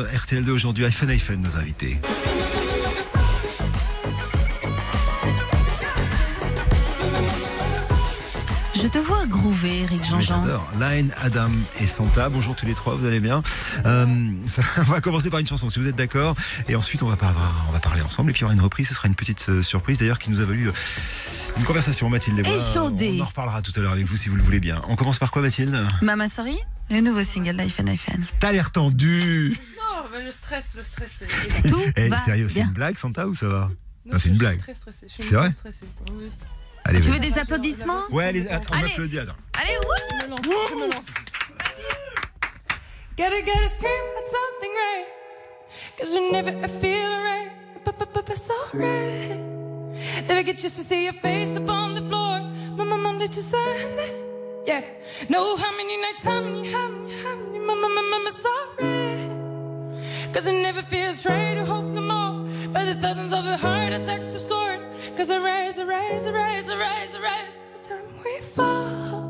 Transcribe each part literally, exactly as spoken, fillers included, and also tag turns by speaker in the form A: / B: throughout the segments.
A: euh, R T L deux aujourd'hui. iPhone, iPhone, nos invités.
B: Je te vois groover, Eric Jean-Jean.
A: J'adore. Line, Adam et Santa. Bonjour tous les trois, vous allez bien? euh, ça, On va commencer par une chanson, si vous êtes d'accord. Et ensuite, on va, pas avoir, on va parler ensemble. Et puis, il y aura une reprise. Ce sera une petite euh, surprise, d'ailleurs, qui nous a valu euh, une conversation, Mathilde et moi.
B: Échaudée.
A: On en reparlera tout à l'heure avec vous, si vous le voulez bien. On commence par quoi, Mathilde?
B: Mama Sorry, le nouveau single d'iPhone iPhone.
A: T'as l'air tendu.
C: Non, mais le stress, le stress.
B: C'est tout
A: Eh,
B: va
A: sérieux, c'est
B: bien.
A: une blague, Santa, ou ça va?
C: Non,
A: Non, c'est une
C: je
A: blague.
C: suis très stressée. Je suis
A: C'est vrai
C: stressée. Oui.
A: Allez,
B: Tu
A: vas-y.
B: veux des applaudissements?
A: Ouais, allez, attends, on
B: Allez.
A: applaudit, attends.
B: Allez, wouh!
C: Je me lance, je me lance. Gotta, gotta scream at something right, cause you never feel right, but, but, but, but sorry. Never get used to see your face upon the floor, Mama, Monday to Sunday. Yeah, know how many nights, how many, how many, how many, Mama, Mama, Mama, sorry. Cause it never feels right to hope no more, by the thousands of the heart attacks you've scored. Cause I rise, I rise, I rise, I rise, I rise every time we fall.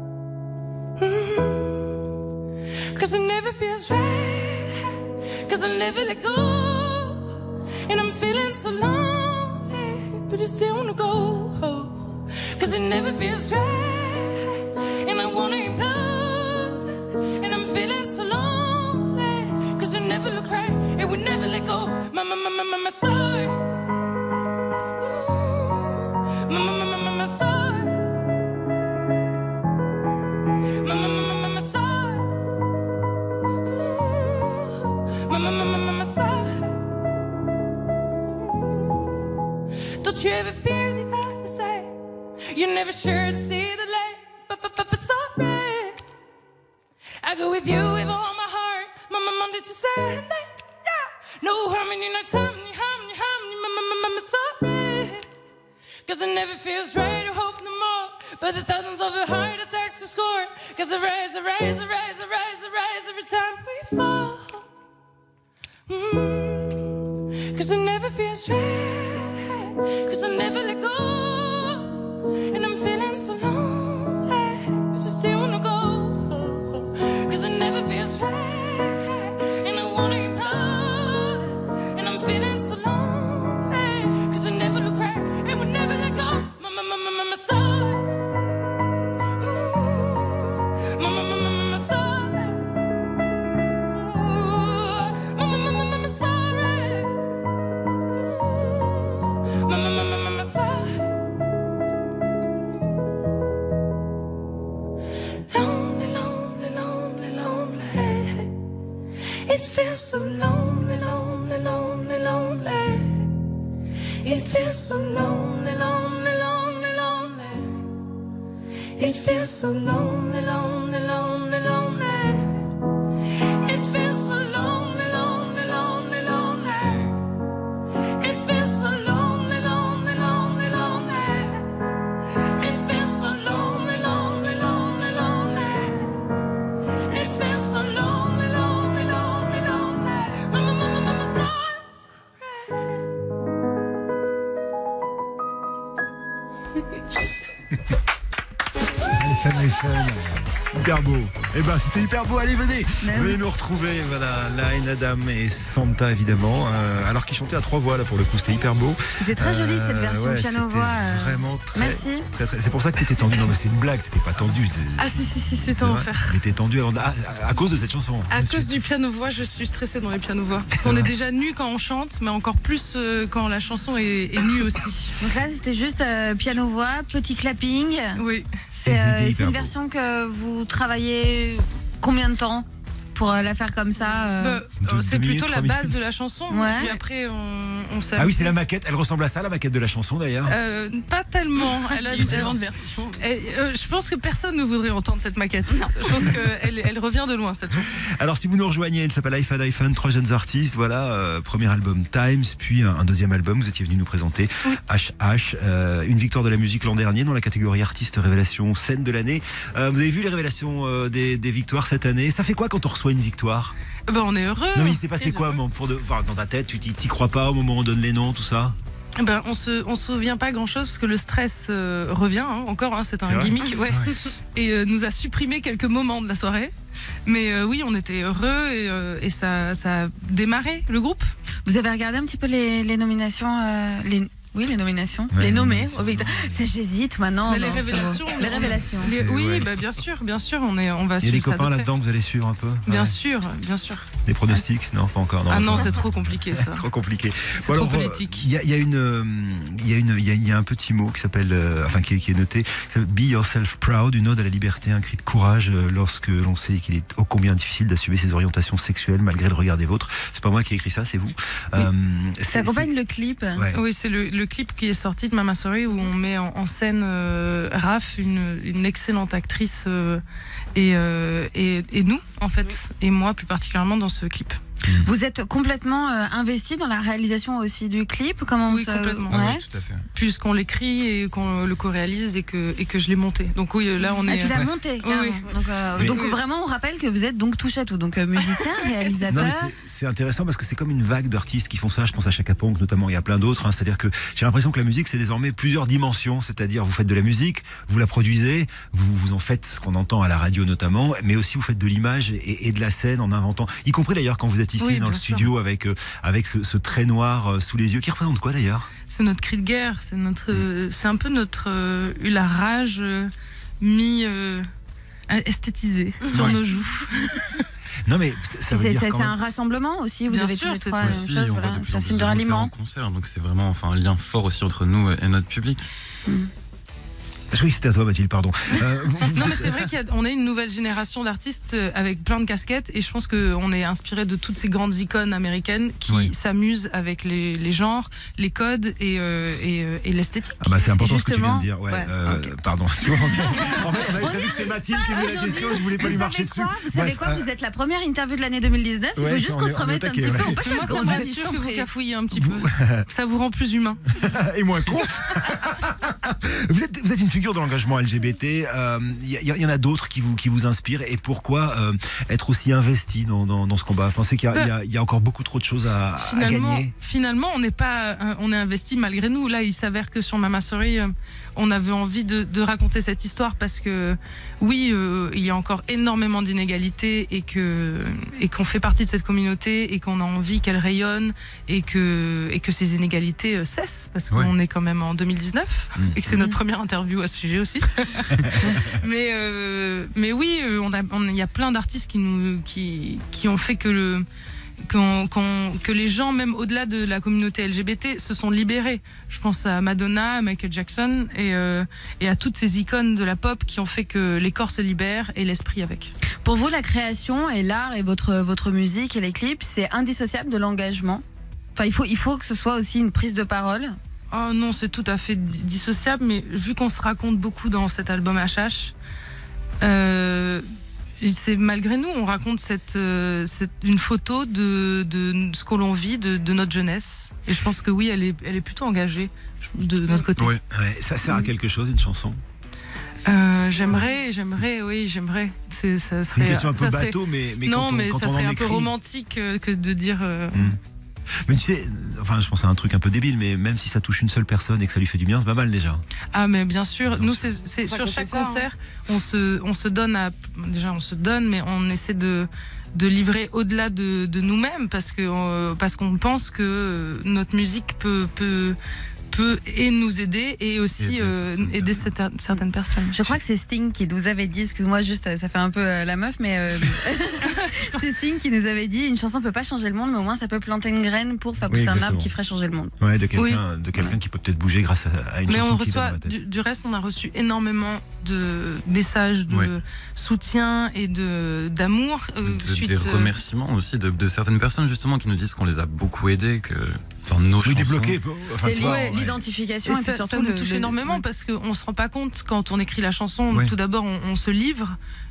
C: Mm-hmm. Cause it never feels right, cause I never let go. And I'm feeling so lonely, but you still wanna go. Cause it never feels right, and I wanna implode. And I'm feeling so lonely, cause it never looks right, and we never let go. Mama, mama, mama, sorry. Mama, mama, mama, sorry. Mama, mama, mama, sorry. Ooh. Mama, mama, mama, sorry. Ooh. Don't you ever fear the other side? You're never sure to see the light, but, but, but, but sorry. I go with you with all my heart, Mama, Monday to Sunday. Yeah. Know how many nights, how many, how many, how many, Mama, mama, mama, sorry. Cause it never feels right to hope no more, but the thousands of the heart attacks to score. Cause I rise, I rise, I rise, I rise, I rise every time we fall. Mm-hmm. Cause it never feels right, cause I never let go. And I'm feeling so lonely, but you still wanna go. Cause it never feels right, and I wanna implode. And I'm feeling so lonely, cause it never looked right, and we never let go. Mama, mama, mama, sorry. Ooh. Mama, mama, mama, sorry. Ooh. Mama, mama, mama, sorry. Ooh. Mama, mama, mama, sorry. Lonely, lonely, lonely, lonely. It feels so lonely, lonely, lonely, lonely. It feels so lonely, lonely, lonely, lonely. It feels so lonely, lonely, lonely, lonely. It feels so lonely, lonely, lonely, lonely. It feels so lonely, lonely, lonely, lonely. It feels so lonely, lonely, lonely, lonely. It feels so lonely, lonely, lonely, lonely. Mama, mama, mama, sorry, sorry.
A: iPhone, iPhone. Hyper beau. Eh ben, c'était hyper beau. Allez, venez.
B: Mais
A: Venez
B: oui.
A: nous retrouver. Voilà, Line, Adam et Santa, évidemment. Euh, alors qu'ils chantaient à trois voix, là, pour le coup, c'était hyper beau.
B: C'était très joli cette version
A: ouais,
B: piano-voix.
A: c'était
B: euh.
A: Vraiment très.
B: Merci.
A: très, très- C'est pour ça que t'étais tendu. Non, mais c'est une blague. T'étais pas tendu. j'étais-
C: Ah si, si, si, c'était
A: c'est
C: en
A: vrai.
C: enfer.
A: Mais t'es tendu avant de- ah, à, à cause de cette chanson.
C: À
A: Ensuite.
C: cause du piano-voix, je suis stressée dans les piano-voix. Parce
A: C'est
C: qu'on est
A: vrai.
C: déjà nu quand on chante, mais encore plus euh, quand la chanson est, est nue aussi.
B: Donc là, c'était juste euh, piano-voix, petit clapping.
C: Oui.
B: C'est
A: Et c'était
B: euh, c'est
A: hyper
B: une
A: beau.
B: version que vous travaillez combien de temps pour euh, la faire comme ça euh
C: Bah,
A: deux-
C: euh, c'est
A: deux minutes,
C: plutôt la
A: trois
C: base
A: minutes.
C: de la chanson.
B: Ouais.
C: Puis après, on, on s'amuse.
A: Ah oui, c'est la maquette. Elle ressemble à ça, la maquette de la chanson, d'ailleurs.
C: Euh, pas tellement. Elle a différentes versions. Et, euh, je pense que personne ne voudrait entendre cette maquette. Je pense qu'elle elle revient de loin, cette chanson.
A: Alors si vous nous rejoignez, elle s'appelle iPhone, iPhone, trois jeunes artistes, voilà, euh, premier album Times, puis un, un deuxième album, vous étiez venu nous présenter, H H, euh, une victoire de la musique l'an dernier dans la catégorie artiste révélation scène de l'année. Euh, vous avez vu les révélations euh, des, des victoires cette année? Ça fait quoi quand on reçoit une victoire?
C: Ben, on est heureux.
A: Non mais il s'est passé
C: Très
A: quoi
C: heureux.
A: bon, pour de, enfin, dans ta tête, tu t'y t'y crois pas au moment où on donne les noms, tout ça?
D: Ben, on se, on se souvient pas grand chose parce que le stress euh, revient hein, encore, hein, c'est un
A: c'est
D: gimmick, ouais, ouais. et euh, nous a supprimé quelques moments de la soirée. Mais euh, oui, on était heureux et, euh, et ça, ça a démarré le groupe.
B: Vous avez regardé un petit peu les, les nominations, euh, les... Oui, les nominations.
A: Ouais,
B: les nommés.
A: nominations.
B: Au Victor. C'est j'hésite maintenant.
D: Mais les
B: non, c'est
D: révélations.
B: bon. Les révélations.
D: Les-
A: C'est-
D: oui,
A: ouais.
D: bah, bien sûr, bien sûr, on, est, on va
A: Il y a
D: suivre
A: des
D: ça de
A: copains
D: près.
A: là-dedans que vous allez suivre un peu.
D: Bien
A: Ouais.
D: sûr, bien sûr.
A: Les pronostics, non, pas encore.
D: Ah non,
A: pas
D: c'est
A: encore.
D: trop compliqué ça.
A: Trop compliqué.
D: C'est
A: Bon,
D: trop
A: alors, euh,
D: politique.
A: Il y a, il y a une, euh, il y a une, il y a, il y a un petit mot qui s'appelle, euh, enfin qui est, qui est noté, qui s'appelle Be Yourself Proud, une ode à la liberté, un cri de courage euh, lorsque l'on sait qu'il est ô combien difficile d'assumer ses orientations sexuelles malgré le regard des vôtres. C'est pas moi qui ai écrit ça, c'est vous. Euh, c'est-
B: Ça accompagne le clip.
A: c'est- ouais.
D: Oui, c'est le, le clip qui est sorti de Mama Sorry où on met en, en scène euh, Raph, une, une excellente actrice, euh, et, euh, et, et nous, en fait, et moi plus particulièrement dans ce clip.
B: Vous êtes complètement euh, investi dans la réalisation aussi du clip. Comment
D: Oui,
B: ça-
D: complètement.
E: Ah
B: Ouais.
E: oui, tout à fait.
D: Puisqu'on l'écrit et qu'on le co-réalise et que, et que je l'ai monté. Donc oui, là on
B: Ah,
D: est...
B: tu l'as monté, carrément.
D: oui.
B: Donc, euh,
A: Mais-
B: donc
D: Oui.
B: vraiment, on rappelle que vous êtes donc touche à tout. Donc euh, musicien, réalisateur.
A: Non, mais c'est- c'est intéressant parce que c'est comme une vague d'artistes qui font ça. Je pense à Chaka Ponk notamment, il y a plein d'autres. hein. C'est-à-dire que j'ai l'impression que la musique, c'est désormais plusieurs dimensions. C'est-à-dire, vous faites de la musique, vous la produisez, vous, vous en faites ce qu'on entend à la radio notamment, mais aussi vous faites de l'image et, et de la scène en inventant. Y compris d'ailleurs quand vous êtes ici
D: Oui,
A: dans le
D: bien sûr.
A: studio avec, euh, avec ce, ce trait noir euh, sous les yeux. Qui représente quoi d'ailleurs?
D: C'est notre cri de guerre, c'est notre, euh, c'est un peu notre euh, la rage euh, mis euh, esthétisée sur
E: Ouais.
D: nos joues.
A: Non, mais c- ça veut
B: C'est
A: dire
B: c'est-
A: quand
B: c'est
A: même-
B: un rassemblement aussi. Vous
D: Bien
B: avez
D: sûr,
B: tous les
D: c'est
B: trois la même
E: Aussi,
B: chose.
E: on va
B: Voilà.
E: de plus
B: C'est
E: en
B: un
E: plus
B: signe de
E: souvent le faire
B: ralliement.
E: en concert, donc c'est vraiment enfin, un lien fort aussi entre nous et notre public.
A: Je croyais que c'était à toi, Mathilde, pardon. Euh, vous- vous
D: Non mais
A: êtes-
D: c'est vrai qu'on est une nouvelle génération d'artistes euh, avec plein de casquettes et je pense qu'on est inspiré de toutes ces grandes icônes américaines qui
E: Oui.
D: s'amusent avec les, les genres, les codes et, euh, et, euh, et l'esthétique.
A: Ah bah c'est important ce que tu viens
B: justement,
A: de dire. Ouais,
B: ouais,
A: euh,
B: ok.
A: Pardon. Tu vois, en fait, on avait prévu que c'était Mathilde qui faisait la question. Je voulais pas
B: Vous
A: lui
B: savez
A: marcher dessus.
B: quoi Vous savez
A: Bref,
B: quoi
A: euh,
B: Vous êtes la première interview de l'année deux mille dix-neuf. Il
A: Ouais,
B: faut juste
A: on
B: qu'on
A: est-
B: se
A: on est
B: remette un
A: attaqué,
B: petit peu.
A: ouais.
B: On passe
D: Moi
B: la
D: ça
B: seconde,
D: me
B: vas-y, je
D: rassure
B: t'en
D: que vous
B: prie.
D: cafouillez un petit peu. Ça vous rend plus humain.
A: et moins con. vous, êtes, vous êtes une figure de l'engagement L G B T. Il y, y en a d'autres qui vous, qui vous inspirent. Et pourquoi euh, être aussi investi dans, dans, dans ce combat? Vous pensez qu'il y, a- il y a- il y a encore beaucoup trop de choses à, à
D: Finalement,
A: gagner?
D: finalement, on n'est pas, euh, on est investi malgré nous. Là, il s'avère que sur Mama Sorry, euh, on avait envie de, de raconter cette histoire parce que oui, euh, il y a encore énormément d'inégalités et que et qu'on fait partie de cette communauté et qu'on a envie qu'elle rayonne et que et que ces inégalités euh, cessent parce
E: Ouais.
D: qu'on est quand même en deux mille dix-neuf
A: Mmh.
D: et que c'est notre première interview à ce sujet aussi. mais euh, mais oui, euh, on a on- il y a plein d'artistes qui nous qui qui ont fait que le qu'on- qu'on- que les gens, même au-delà de la communauté L G B T, se sont libérés. Je pense à Madonna, à Michael Jackson et, euh, et à toutes ces icônes de la pop qui ont fait que les corps se libèrent et l'esprit avec.
B: Pour vous, la création et l'art et votre, votre musique et les clips, c'est indissociable de l'engagement. Enfin, il faut, il faut que ce soit aussi une prise de parole.
D: Oh non, c'est tout à fait di- dissociable, mais vu qu'on se raconte beaucoup dans cet album H H, euh, c'est malgré nous, on raconte cette, euh, cette- une photo de, de ce que l'on vit, de, de notre jeunesse. Et je pense que oui, elle est, elle est plutôt engagée de notre côté.
E: Oui.
A: Ouais, ça sert à quelque chose, une chanson?
D: Euh, j'aimerais, j'aimerais, oui, j'aimerais. C'est, ça
A: C'est une
D: serait,
A: question un peu
D: ça serait-
A: bateau, mais, mais
D: non,
A: quand on,
D: mais
A: quand
D: ça
A: on
D: serait
A: en
D: un peu
A: écrit...
D: romantique euh, que de dire. euh,
A: Hmm. Mais tu sais, enfin, je pense à un truc un peu débile, mais même si ça touche une seule personne et que ça lui fait du bien, c'est pas mal déjà.
D: Ah, mais bien sûr.
A: Bien
D: Nous,
A: sûr.
D: c'est, c'est
B: Pas
D: sur
B: que
D: chaque
B: c'est ça,
D: concert, on se, on se donne à. Déjà, on se donne, mais on essaie de de livrer au-delà de, de nous-mêmes parce que euh, parce qu'on pense que euh, notre musique peut peut peut et nous aider et aussi
E: Aider
D: euh,
E: certaines
D: aider
E: personnes.
D: certaines- certaines personnes.
B: Je crois que c'est Sting qui nous avait dit, excuse-moi, juste, euh, ça fait un peu euh, la meuf, mais euh, c'est Sting qui nous avait dit une chanson peut pas changer le monde, mais au moins ça peut planter une graine pour faire
A: Oui,
B: pousser un
A: exactement.
B: arbre qui ferait changer le monde.
A: Ouais, de quelqu'un de quelqu'un qui peut peut-être bouger grâce à, à une
D: Mais
A: chanson
D: on
A: qui est dans
D: reçoit,
A: ma tête.
D: du, du reste, on a reçu énormément de messages de
E: Ouais.
D: soutien et de d'amour. euh,
E: De-
D: suite,
E: des
D: euh,
E: remerciements aussi de, de certaines personnes justement qui nous disent qu'on les a beaucoup aidés, que enfin nos
A: Oui,
E: chansons.
A: débloqué. Enfin,
B: C'est
A: tu vois,
B: ouais,
A: ouais.
B: l'identification
D: Et
B: et, puis
D: ça,
B: surtout
D: ça nous
B: le-
D: touche
B: le-
D: énormément
B: ouais.
D: parce qu'on ne se rend pas compte quand on écrit la chanson.
E: Ouais.
D: Tout d'abord, on, on se livre.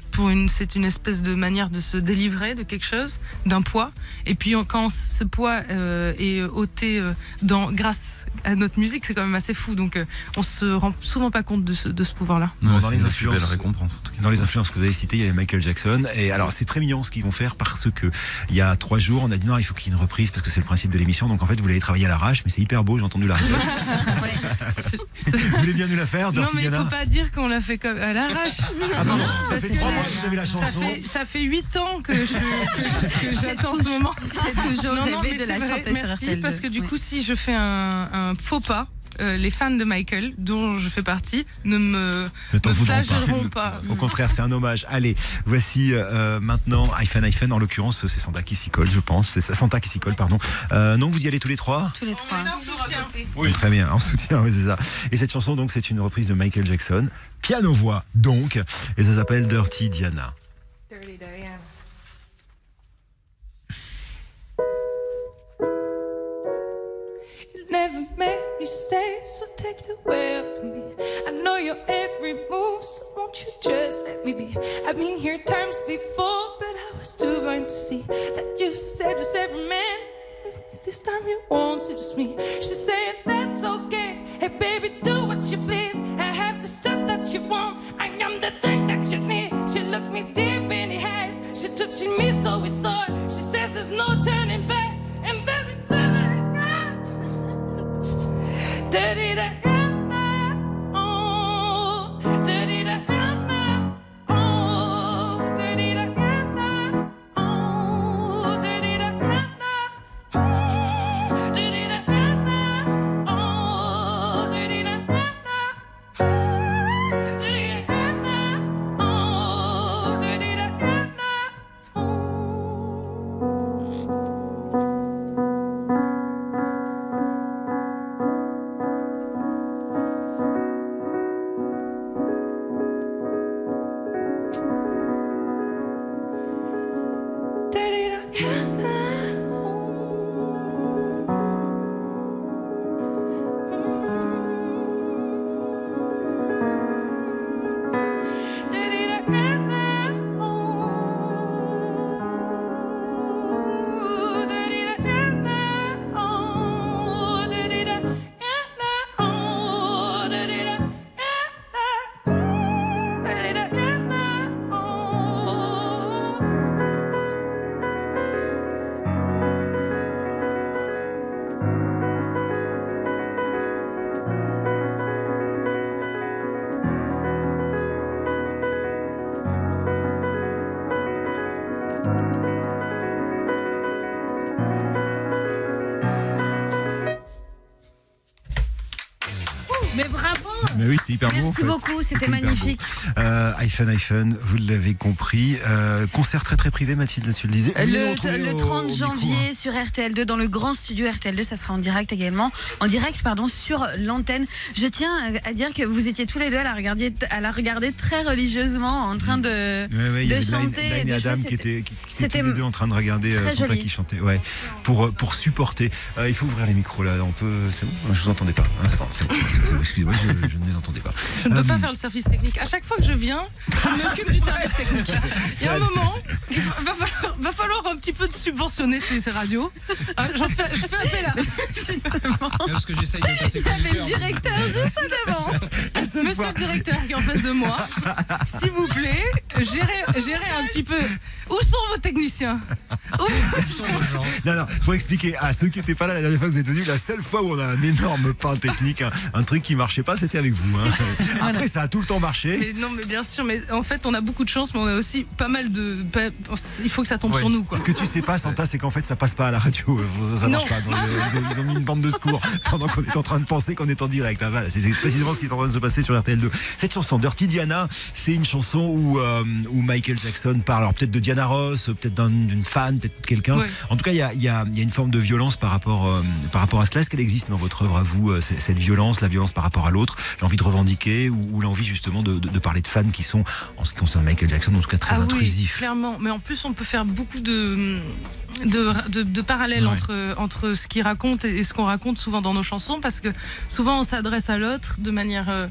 D: pour une, c'est une espèce de manière de se délivrer de quelque chose, d'un poids. Et puis quand ce poids euh, est ôté euh, dans, grâce à notre musique, c'est quand même assez fou. Donc euh, on se rend souvent pas compte de ce, de ce pouvoir-là.
E: Non,
A: dans, les
E: une
A: influences,
E: belle récompense, en tout cas.
A: dans les influences que vous avez citées, il y avait Michael Jackson. Et alors c'est très mignon ce qu'ils vont faire parce que il y a trois jours, on a dit non, il faut qu'il y ait une reprise parce que c'est le principe de l'émission. Donc en fait, vous l'avez travaillé à l'arrache, mais c'est hyper beau. J'ai entendu la répète. Vous voulez bien nous la faire,
D: Non,
A: Dirty
D: mais il
A: Diana?
D: faut pas dire qu'on l'a fait comme à l'arrache.
A: Ah non, ça
D: parce
A: fait
D: que
A: trois
D: la-
A: mois que vous avez la
D: Ça
A: chanson.
D: fait, ça fait huit ans que je- que je- que j'attends ce moment.
B: J'ai toujours
D: Non, non,
B: rêvé
D: mais
B: de
D: c'est
B: la
D: vrai,
B: chanter sur
D: merci,
B: R T L deux.
D: parce que du
B: Oui.
D: coup, si je fais un, un faux pas, euh, les fans de Michael, dont je fais partie, ne me,
A: Ne t'en
D: me
A: voudront
D: flagelleront pas.
A: Au contraire, c'est un hommage. Allez, voici euh, maintenant iPhone iPhone. En l'occurrence, c'est Santa qui s'y colle, je pense. C'est Santa qui s'y colle, pardon. Euh, non, vous y allez tous les trois?
B: Tous les trois.
A: Oui. Très bien, en soutien, oui, c'est ça. Et cette chanson, donc, c'est une reprise de Michael Jackson. Piano-voix, donc. Et ça s'appelle Dirty Diana.
C: Dirty Diana. You never made me stay, so take it away from me. I know your every move, so won't you just let me be? I've been here times before, but I was too blind to see that you said it's every man. This time you won't seduce me. She's saying that's okay. Hey baby, do what you please. I have the stuff that you want. I am the thing that you need. She looked me deep in the eyes. She touching me so we start. She says there's no turning back. And then we turn it. Dirty Diana. Oh, dirty Diana. Oh, dirty Diana. Oh, dirty Diana. Dirty Diana, oh, dirty Diana, dirty Diana, oh, dirty Diana, oh, dirty Diana.
B: Mais bravo!
A: Mais oui, c'est hyper beau. en
B: Merci
A: fait.
B: beaucoup, c'était
A: hyper
B: magnifique.
A: Euh, iPhone, iPhone, vous l'avez compris. Euh, concert très très privé, Mathilde, tu le disais. Vous venez nous
B: Le,
A: retrouver
B: le
A: au-
B: trente
A: au micro,
B: janvier
A: hein.
B: sur R T L deux, dans le grand studio R T L deux, ça sera en direct également. En direct, pardon, sur l'antenne. Je tiens à dire que vous étiez tous les deux à la regarder, à la regarder très religieusement, en train de,
A: Ouais, ouais, il y
B: de
A: avait Line-
B: chanter.
A: Line
B: et
A: et
B: de jouer.
A: Adam qui
B: C'était-
A: étaient, qui, qui étaient
B: c'était
A: tous les deux en train de regarder euh,
B: très
A: Santa
B: joli.
A: qui chantait. Ouais, pour, euh, pour supporter. Euh, il faut ouvrir les micros là. On peut. C'est bon. Je vous entendais pas. Ah, c'est bon. C'est bon. C'est bon. Excusez-moi, je, je ne les entendais pas.
D: Je ne peux
A: Euh,
D: pas faire le service technique. À chaque fois que je viens, je m'occupe du service technique. Il y a un moment, il va va falloir, va falloir un petit peu de subventionner ces, ces radios. Hein, j'en fais, je fais appel à. Justement.
F: Parce que j'essaye de passer
B: Il y avait le directeur juste devant.
A: la seule
D: Monsieur
A: fois-
D: le directeur qui est en face de moi, s'il vous plaît, gérez, gérez un petit peu. Où sont vos techniciens? Où-
A: Non, non, faut expliquer à ceux qui n'étaient pas là la dernière fois que vous êtes venus. La seule fois où on a un énorme pain technique, un, un truc qui marchait pas, c'était avec vous. Hein. Après, ça a tout le temps marché.
D: Mais non, mais bien sûr, mais en fait, on a beaucoup de chance, mais on a aussi pas mal de. pas- il faut que ça tombe
E: Ouais.
D: sur nous, quoi.
A: Ce que tu sais pas, Santa, c'est qu'en fait, ça passe pas à la radio. Ça, ça marche
D: Non.
A: pas. Donc, euh, ils, ont, ils ont mis une bande de secours pendant qu'on est en train de penser qu'on est en direct. Ah, voilà, c'est c'est précisément ce qui est en train de se passer sur R T L deux. Cette chanson, Dirty Diana, c'est une chanson où, euh, où Michael Jackson parle, alors peut-être de Diana Ross, peut-être d'un- d'une fan, peut-être de quelqu'un.
D: Ouais.
A: En tout cas, il y a, il y, a, il y a une forme de violence par rapport, euh, par rapport à cela. Est-ce qu'elle existe dans votre œuvre à vous, euh, c- cette violence, la violence par rapport à l'autre, l'envie de revendiquer ou, ou l'envie justement de, de, de parler de fans qui sont, en ce qui concerne Michael Jackson, en tout cas très
D: Ah oui,
A: intrusifs.
D: clairement. Mais en plus, on peut faire beaucoup de, de, de, de parallèles
A: Ouais.
D: entre, entre ce qu'il raconte et ce qu'on raconte souvent dans nos chansons, parce que souvent on s'adresse à l'autre de manière euh,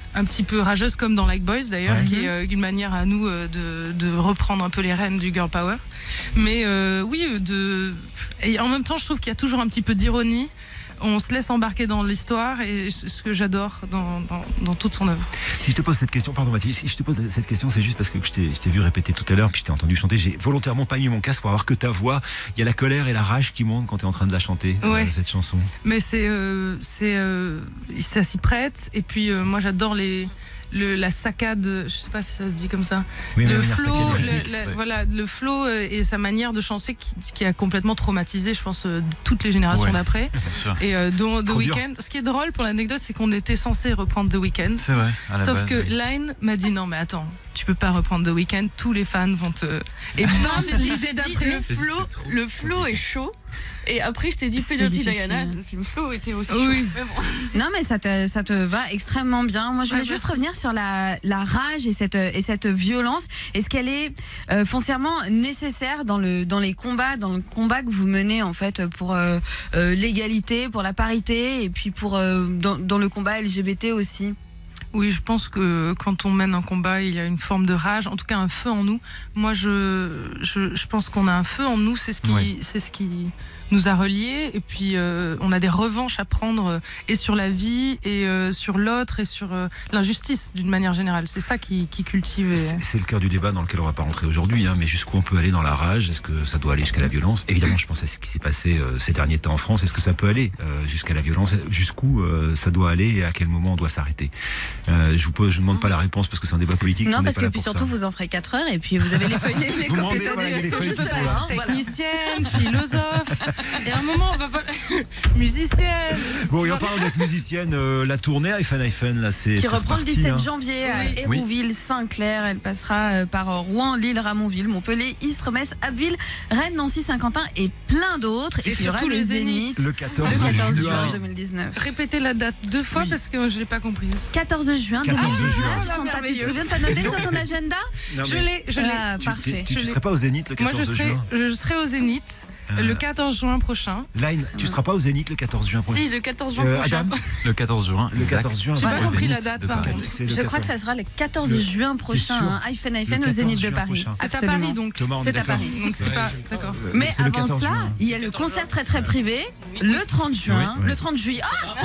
D: un petit peu rageuse, comme dans Like Boys d'ailleurs,
A: Ouais.
D: qui est euh, une manière à nous euh, de, de reprendre un peu les rênes du girl power. Mais euh, oui, de... et en même temps, je trouve qu'il y a toujours un petit peu d'ironie. On se laisse embarquer dans l'histoire et c'est ce que j'adore dans, dans, dans toute son œuvre.
A: Si je te pose cette question, pardon Mathilde, si je te pose cette question, c'est juste parce que je t'ai, je t'ai vu répéter tout à l'heure, puis je t'ai entendu chanter. J'ai volontairement pas mis mon casque pour avoir que ta voix. Il y a la colère et la rage qui montent quand tu es en train de la chanter,
D: Ouais.
A: euh, cette chanson.
D: Mais c'est, euh, c'est, euh, ça s'y prête. Et puis euh, moi, j'adore les, le, la saccade. Je sais pas si ça se dit comme ça.
A: Oui, mais
D: le
A: la manière
D: flow,
A: saccadée.
D: le,
E: remix,
D: la-
E: ouais.
D: voilà, le flow euh, et sa manière de chanter qui, qui a complètement traumatisé, je pense, euh, toutes les générations
E: Ouais.
D: d'après.
E: Bien sûr.
D: Et euh, dont The
A: Trop dur.
D: Weeknd. Ce qui est drôle pour l'anecdote, c'est qu'on était censé reprendre The Weeknd.
E: C'est vrai. À la
D: Sauf
E: base,
D: que
E: oui.
D: Line m'a dit non, mais attends, tu peux pas reprendre The Weeknd, tous les fans vont te. Et
F: Non,
D: non,
F: j'ai dit,
D: l'idée
F: j'ai dit,
D: d'après.
F: le flow, le flow est chaud. Et après, je t'ai dit
B: C'est
F: Penalty
B: difficile.
F: Diana, le flow était aussi
D: Oui.
F: chaud. Mais bon.
B: Non, mais ça te, ça te va extrêmement bien. Moi, je voulais
D: Ouais,
B: juste
D: merci.
B: revenir sur la, la rage et cette, et cette violence. Est-ce qu'elle est euh, foncièrement nécessaire dans, le, dans les combats, dans le combat que vous menez en fait pour euh, euh, l'égalité, pour la parité et puis pour euh, dans, dans le combat L G B T aussi?
D: Oui, je pense que quand on mène un combat, il y a une forme de rage, en tout cas un feu en nous. Moi, je, je, je pense qu'on a un feu en nous, c'est ce qui,
A: Ouais.
D: c'est ce qui nous a reliés. Et puis, euh, on a des revanches à prendre euh, et sur la vie, et euh, sur l'autre, et sur euh, l'injustice d'une manière générale. C'est ça qui, qui cultive. et-
A: C'est c'est le cœur du débat dans lequel on va pas rentrer aujourd'hui, hein, mais jusqu'où on peut aller dans la rage? Est-ce que ça doit aller jusqu'à la violence? Évidemment, je pense à ce qui s'est passé euh, ces derniers temps en France. Est-ce que ça peut aller euh, jusqu'à la violence? Jusqu'où euh, ça doit aller et à quel moment on doit s'arrêter? euh, Je vous pose, je vous demande pas la réponse parce que c'est un débat politique.
B: Non,
A: on n'est
B: parce
A: pas
B: que
A: là
B: puis
A: pour
B: surtout,
A: ça.
B: vous en ferez quatre heures et puis vous avez les feuilles, les, les
A: Vous demandez,
B: compétences
A: voilà, il y a les
B: sont
A: feuilles
B: juste
A: qui sont
B: là,
A: là.
B: hein, voilà.
D: Technicienne, philosophe, et à un moment, on va pas. Musicienne.
A: Bon, et en parlant d'être musicienne, euh, la tournée iPhone iPhone, là, c'est
B: Qui
A: c'est
B: reprend le
A: reparti,
B: dix-sept
A: hein.
B: janvier à
D: Oui.
B: Hérouville, Saint-Clair. Elle passera euh, par Rouen, Lille, Ramonville, Montpellier, Istres, Metz, Abbeville, Rennes, Nancy, Saint-Quentin et plein d'autres.
D: Et
B: puis il y aura
D: surtout
B: le
D: le
B: Zénith
D: Zénith.
A: Le quatorze,
B: le quatorze
A: juin.
B: juin deux mille dix-neuf.
D: Répétez la date deux fois
A: Oui.
D: parce que je l'ai pas comprise.
B: quatorze juin
A: quatorze
B: deux mille dix-neuf.
A: juin.
B: Santa, tu te souviens, t'as noté sur ton agenda?
A: Non,
D: Je
A: mais
D: l'ai, je l'ai.
B: Ah,
A: tu-
B: parfait.
A: Tu, tu
D: Je l'ai.
A: serais pas au Zénith le
D: Moi, je
A: quatorze
D: serai,
A: juin?
D: je serai au Zénith
A: Euh,
D: le quatorze juin prochain.
A: Line, tu seras pas au Zénith le quatorze juin prochain?
F: Si, le quatorze juin
A: Euh,
F: prochain.
A: Adam,
E: Le quatorze juin.
A: le
E: exact.
A: quatorze juin.
D: J'ai pas
A: voilà.
E: Au
D: compris la
E: Zénith
D: date,
E: de
D: par
E: Paris.
D: contre.
A: C'est le
B: Je crois que
A: quatorze.
B: ça sera le quatorze
A: Le-
B: juin prochain,
A: sûr
B: hein, iPhone
A: Le
B: iPhone au
A: quatorze
B: Zénith de
A: juin
B: Paris.
A: prochain.
D: C'est à
B: Absolument.
D: Paris donc.
A: Thomas, on est
D: C'est à
A: d'accord.
D: Paris. Donc c'est pas. D'accord.
A: Euh,
B: Mais
A: c'est le
B: avant
A: quatorze
B: cela,
A: juin.
B: il y a le concert très très privé, le trente juin,
A: Oui, oui.
B: le trente juillet. Ah,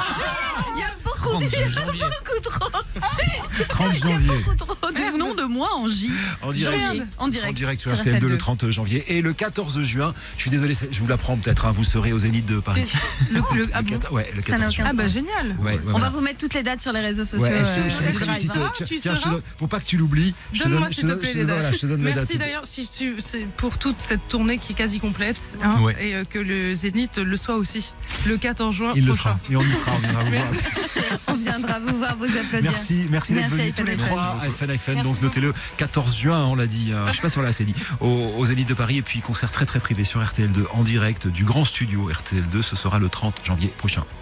B: il y a beaucoup de, beaucoup trop,
A: trente
B: il y a
A: janvier.
B: beaucoup trop de noms de moi en J.
A: En direct.
B: Janvier, en direct,
A: En direct sur
B: sur
A: R T L deux le
B: R T L deux.
A: trente janvier et le quatorze juin. Je suis désolé, c'est- je vous l'apprends peut-être, hein, vous serez au Zénith de Paris.
D: Le, le- ah
A: Le
D: bon
A: quatorze- ouais, le
B: Ça n'a
A: quatorze juin.
B: aucun
D: Ah bah
B: sens.
D: génial.
A: Ouais, ouais,
B: On
A: voilà.
B: va vous mettre toutes les dates sur les réseaux sociaux.
A: Ouais, je te-
B: euh,
A: je te
B: du
A: mettrai une
B: Drive.
A: petite,
D: Ah,
A: tiens,
D: tu
A: tiens, je te
D: seras
A: donne- pour pas que tu l'oublies. je te
D: Donne-moi
A: donne- je
D: s'il te
A: donne-
D: plaît
A: je
D: les
A: donne- voilà,
D: dates.
A: je te donne mes
D: Merci
A: dates.
D: d'ailleurs si tu, c'est pour toute cette tournée qui est quasi complète hein,
E: Ouais.
D: et euh, que le Zénith le soit aussi le quatorze juin
A: Il le
D: prochain.
A: sera. Et on y sera, on viendra vous voir.
B: On viendra vous voir, vous applaudir.
A: Merci, merci d'être
B: Merci,
A: venus
B: iPhone
A: tous les
B: iPhone.
A: trois. iPhone iPhone,
D: Merci
A: donc notez-le, quatorze juin, on l'a dit. hein, je sais pas si on l'a assez dit. Au, au Zénith de Paris et puis concert très très privé sur R T L deux en direct du grand studio R T L deux. Ce sera le trente janvier prochain.